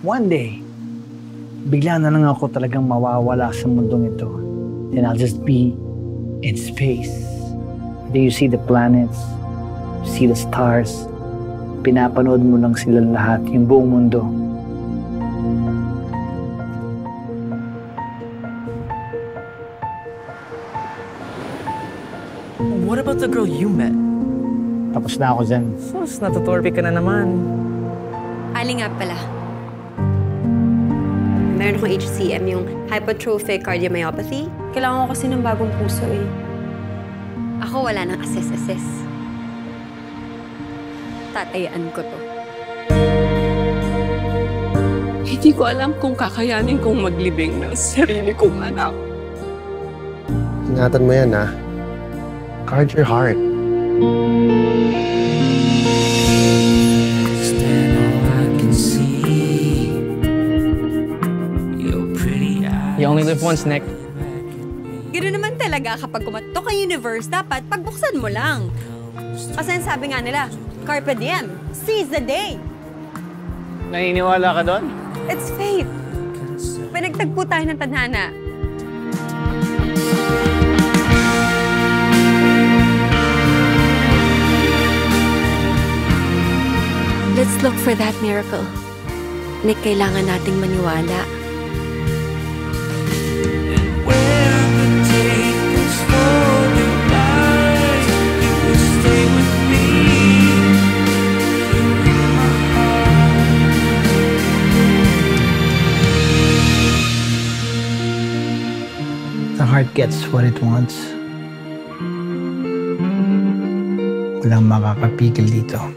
one day, bigla na lang ako talagang mawawala sa mundong ito. And I'll just be in space. Then you see the planets, you see the stars. Pinapanood mo lang sila lahat, yung buong mundo. What about the girl you met? Tapos na ako dyan. Sus, natutorpe ka na naman. Ali nga pala. Meron akong HCM, yung hypertrophic cardiomyopathy. Kailangan ko kasi ng bagong puso eh. Ako wala nang assess. Tatayaan ko to. Hindi ko alam kung kakayanin kong maglibing ng sarili kong anak. Ingatan mo yan, ha? Guard your heart. You only live once, Nick. Ganoon naman talaga kapag kumatok ang universe, dapat pagbuksan mo lang. Kasi sabi nga nila, carpe diem, seize the day. Naniniwala ka doon? It's fate. Pinagtagpo tayo ng tadhana. Let's look for that miracle. Nick, kailangan nating maniwala. The heart gets what it wants. Walang makakapigil dito.